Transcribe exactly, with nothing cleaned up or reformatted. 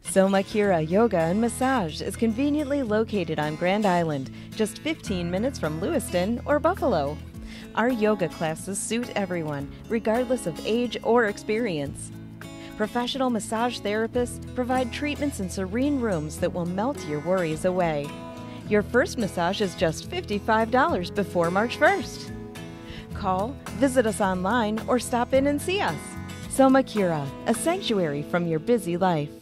Somakura Yoga and Massage is conveniently located on Grand Island, just fifteen minutes from Lewiston or Buffalo. Our yoga classes suit everyone, regardless of age or experience. Professional massage therapists provide treatments in serene rooms that will melt your worries away. Your first massage is just fifty-five dollars before March first. Call, visit us online, or stop in and see us. Somakura, a sanctuary from your busy life.